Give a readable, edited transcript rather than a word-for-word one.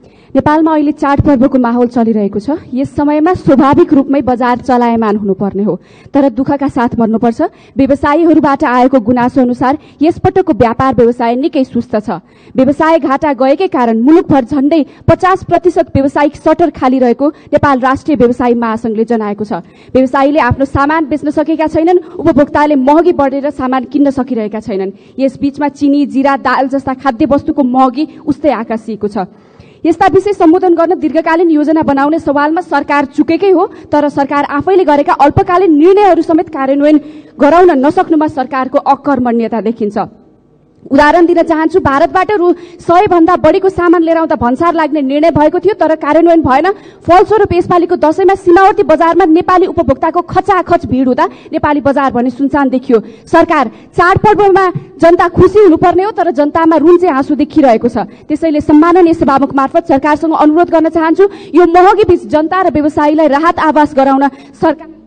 नेपालमा अहिले चाडपर्वको माहौल चलिरहेको छ। यस समयमा स्वाभाविक रूपमै बजार चलायमान हुनुपर्ने हो, तर दुःखका साथ भन्नुपर्छ व्यवसायीहरूबाट आएको गुनासो अनुसार यसपटकको व्यापार व्यवसाय निकै सुस्त छ। व्यवसाय घाटा गएकै कारण मुलुकभर झण्डै 50% व्यावसायिक सटर खाली रहेको नेपाल राष्ट्रिय व्यवसायी महासंघले जनाएको छ। व्यवसायीले आफ्नो सामान बेच्न सकेका छैनन्, उपभोक्ताले महँगी बढेर सामान किन्न सकिरहेका छैनन्। यस बीचमा चिनी, जीरा, दाल जस्ता खाद्य वस्तुको महँगी उस्तै आकाशिएको छ। यस्ता विषय सम्बोधन गर्न दीर्घकालीन योजना बनाउने सवालमा सरकार चुकेकै हो, तर सरकार आफैले गरेका अल्पकालीन निर्णयहरू समेत कार्यान्वयन गराउन नसक्नुमा सरकारको अकर्मण्यता देखिन्छ। उदाहरण दिन चाहन्छु, भारतबाट रु 100 भन्दा बढीको सामान लिएर आउँदा भन्सार लाग्ने निर्णय भएको थियो, तर कार्यान्वयन भएन। फलस्वरूप यसपालिको दशैंमा सीमावर्ती बजारमा नेपाली उपभोक्ताको खचाखच भिड हुँदा नेपाली बजार भने सुनसान देखियो। सरकार चाडपर्वमा जनता खुसी हुनुपर्ने हो, तर जनतामा रुन चाहिँ आँसु देखिरहेको छ। त्यसैले सम्माननीय सभामुख मार्फत सरकारसँग अनुरोध गर्न चाहन्छु, यो महँगी बीच जनता र व्यवसायीलाई राहत आवास गराउन सरकार